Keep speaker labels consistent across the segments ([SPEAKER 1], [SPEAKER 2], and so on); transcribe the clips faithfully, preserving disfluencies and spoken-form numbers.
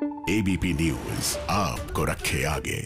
[SPEAKER 1] ABP news आपको रखे आगे।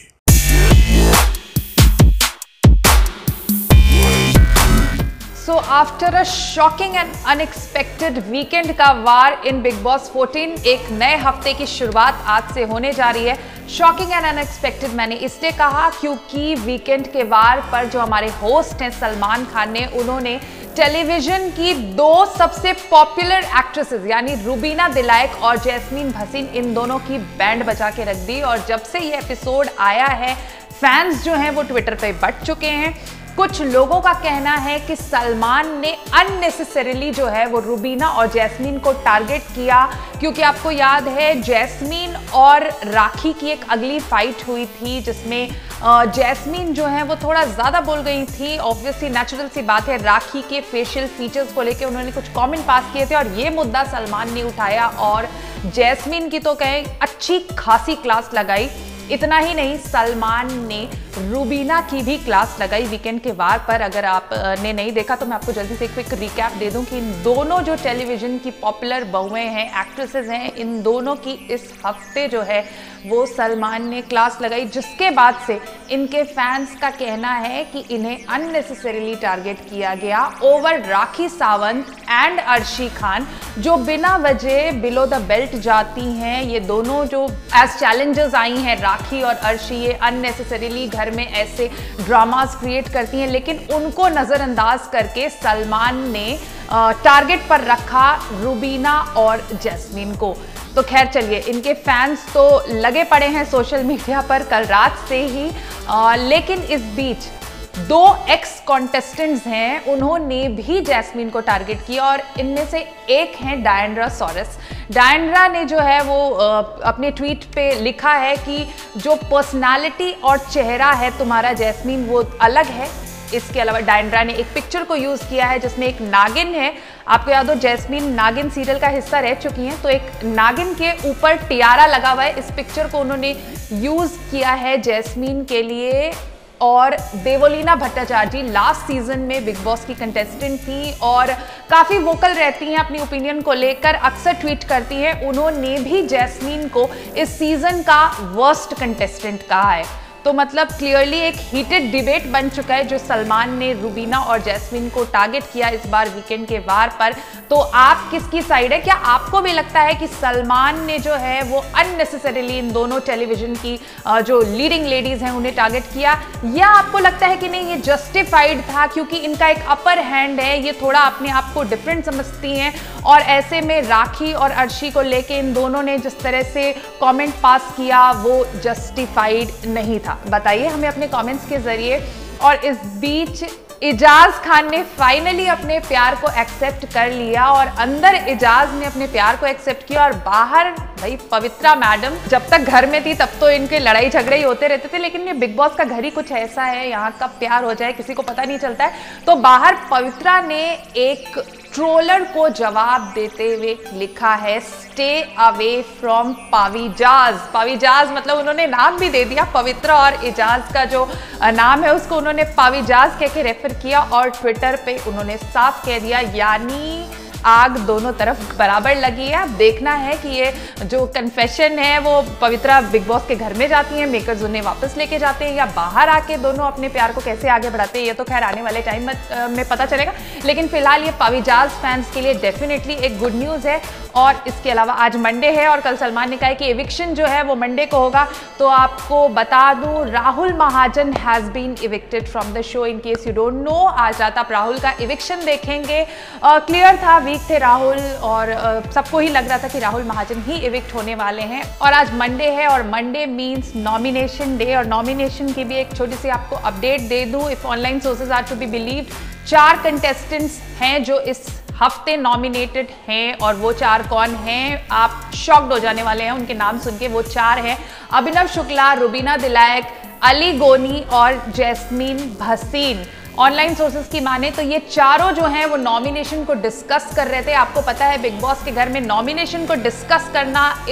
[SPEAKER 2] So after a shocking and unexpected weekend का वार इन बिग बॉस चौदह, एक नए हफ्ते की शुरुआत आज से होने जा रही है। शॉकिंग एंड अनएक्सपेक्टेड मैंने इसलिए कहा क्योंकि वीकेंड के वार पर जो हमारे होस्ट हैं सलमान खान ने, उन्होंने टेलीविजन की दो सबसे पॉपुलर एक्ट्रेसेस यानी रुबीना दिलाइक और जैस्मीन भसीन, इन दोनों की बैंड बजा के रख दी। और जब से ये एपिसोड आया है, फैंस जो हैं वो ट्विटर पे बट चुके हैं। कुछ लोगों का कहना है कि सलमान ने अननेसेसरीली जो है वो रुबीना और जैस्मीन को टारगेट किया, क्योंकि आपको याद है जैस्मीन और राखी की एक अगली फाइट हुई थी जिसमें जैस्मीन जो है वो थोड़ा ज़्यादा बोल गई थी। ऑब्वियसली नेचुरल सी बात है, राखी के फेशियल फीचर्स को लेकर उन्होंने कुछ कमेंट पास किए थे और ये मुद्दा सलमान ने उठाया और जैस्मीन की तो कहें अच्छी खासी क्लास लगाई। इतना ही नहीं, सलमान ने रुबीना की भी क्लास लगाई वीकेंड के वार पर। अगर आपने नहीं देखा तो मैं आपको जल्दी से एक क्विक रिकैप दे दूं कि इन दोनों जो टेलीविजन की पॉपुलर बहुएं हैं, एक्ट्रेसेस हैं, इन दोनों की इस हफ्ते जो है वो सलमान ने क्लास लगाई, जिसके बाद से इनके फैंस का कहना है कि इन्हें अननेसेसरीली टारगेट किया गया ओवर राखी सावंत एंड अर्शी खान, जो बिना वजह बिलो द बेल्ट जाती हैं। ये दोनों जो एज चैलेंजर्स आई हैं, राखी और अर्शी, ये अननेसेसरीली घर में ऐसे ड्रामास क्रिएट करती हैं, लेकिन उनको नज़रअंदाज करके सलमान ने टारगेट पर रखा रुबीना और जैस्मीन को। तो खैर चलिए, इनके फैंस तो लगे पड़े हैं सोशल मीडिया पर कल रात से ही, आ, लेकिन इस बीच दो एक्स कॉन्टेस्टेंट्स हैं, उन्होंने भी जैस्मीन को टारगेट किया और इनमें से एक हैं डायंड्रा सॉरस। डायंड्रा ने जो है वो अपने ट्वीट पे लिखा है कि जो पर्सनालिटी और चेहरा है तुम्हारा जैस्मीन वो अलग है। इसके अलावा डायंड्रा ने एक पिक्चर को यूज़ किया है जिसमें एक नागिन है। आपको याद हो जैस्मीन नागिन सीरियल का हिस्सा रह चुकी हैं, तो एक नागिन के ऊपर टियारा लगा हुआ है। इस पिक्चर को उन्होंने यूज़ किया है जैस्मीन के लिए। और देवोलीना भट्टाचार्य जी लास्ट सीजन में बिग बॉस की कंटेस्टेंट थी और काफ़ी वोकल रहती हैं अपनी ओपिनियन को लेकर, अक्सर ट्वीट करती हैं। उन्होंने भी जैस्मीन को इस सीजन का वर्स्ट कंटेस्टेंट कहा है। तो मतलब क्लियरली एक हीटेड डिबेट बन चुका है जो सलमान ने रुबीना और जैस्मीन को टारगेट किया इस बार वीकेंड के वार पर। तो आप किसकी साइड है? क्या आपको भी लगता है कि सलमान ने जो है वो अननेसेसरीली इन दोनों टेलीविजन की जो लीडिंग लेडीज हैं उन्हें टारगेट किया, या आपको लगता है कि नहीं ये जस्टिफाइड था क्योंकि इनका एक अपर हैंड है, ये थोड़ा अपने आप को डिफरेंट समझती हैं और ऐसे में राखी और अर्शी को लेके इन दोनों ने जिस तरह से कमेंट पास किया वो जस्टिफाइड नहीं था? बताइए हमें अपने कमेंट्स के जरिए। और इस बीच इजाज खान ने फाइनली अपने प्यार को एक्सेप्ट कर लिया और अंदर इजाज ने अपने प्यार को एक्सेप्ट किया और बाहर भाई पवित्रा मैडम जब तक घर में थी तब तो इनके लड़ाई झगड़े ही होते रहते थे, लेकिन ये बिग बॉस का घर ही कुछ ऐसा है, यहाँ कब प्यार हो जाए किसी को पता नहीं चलता है। तो बाहर पवित्रा ने एक ट्रोलर को जवाब देते हुए लिखा है स्टे अवे फ्रॉम पावीजाज। पावीजाज मतलब उन्होंने नाम भी दे दिया, पवित्रा और इजाज का जो नाम है उसको उन्होंने पावीजाज कह के रेफर किया और ट्विटर पे उन्होंने साफ कह दिया, यानी आग दोनों तरफ बराबर लगी है। अब देखना है कि ये जो कन्फेशन है वो पवित्रा बिग बॉस के घर में जाती हैं, मेकर्स उन्हें वापस लेके जाते हैं, या बाहर आके दोनों अपने प्यार को कैसे आगे बढ़ाते हैं, ये तो खैर आने वाले टाइम में, में पता चलेगा। लेकिन फिलहाल ये पावीजाज फैंस के लिए डेफिनेटली एक गुड न्यूज़ है। और इसके अलावा आज मंडे है और कल सलमान ने कहा है कि एविक्शन जो है वो मंडे को होगा। तो आपको बता दूं, Rahul Mahajan has been evicted from the show, in case you don't know. आज रात आप राहुल का इविक्शन देखेंगे। क्लियर uh, था, वीक थे राहुल और uh, सबको ही लग रहा था कि राहुल महाजन ही इविक्ट होने वाले हैं। और आज मंडे है और मंडे मीन्स नॉमिनेशन डे, और नॉमिनेशन की भी एक छोटी सी आपको अपडेट दे दूं। If online sources are to be believed, चार कंटेस्टेंट्स हैं जो इस हफ्ते नॉमिनेटेड हैं और वो चार कौन हैं आप शॉक्ड हो जाने वाले हैं उनके नाम सुन के। वो चार हैं अभिनव शुक्ला, रुबीना दिलाइक, अली गोनी और जैस्मीन भसीन। ऑनलाइन सोर्सेज की माने तो ये चारों जो हैं वो नॉमिनेशन को डिस्कस कर रहे थे। आपको पता है बिग बॉस के घर में नॉमिनेशन को डिस्कस करना is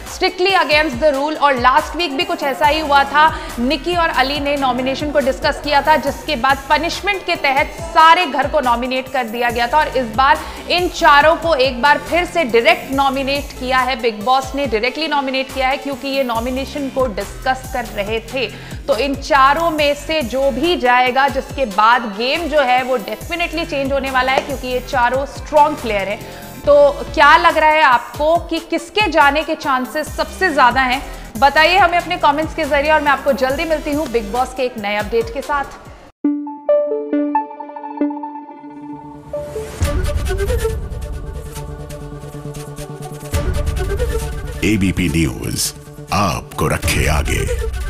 [SPEAKER 2] strictly against the rule. और लास्ट वीक भी कुछ ऐसा ही हुआ था, निकी और अली ने नॉमिनेशन को डिस्कस किया था, जिसके बाद पनिशमेंट के तहत सारे घर को नॉमिनेट कर दिया गया था। और इस बार इन चारों को एक बार फिर से डायरेक्ट नॉमिनेट किया है, बिग बॉस ने डायरेक्टली नॉमिनेट किया है, क्योंकि ये नॉमिनेशन को डिस्कस कर रहे थे। तो इन चारों में से जो भी जाएगा, जिसके बाद गेम जो है वो डेफिनेटली चेंज होने वाला है, क्योंकि ये चारों स्ट्रॉन्ग प्लेयर हैं। तो क्या लग रहा है आपको कि किसके जाने के चांसेस सबसे ज्यादा हैं? बताइए हमें अपने कमेंट्स के जरिए, और मैं आपको जल्दी मिलती हूं बिग बॉस के एक नए अपडेट के साथ।
[SPEAKER 1] एबीपी न्यूज आपको रखे आगे।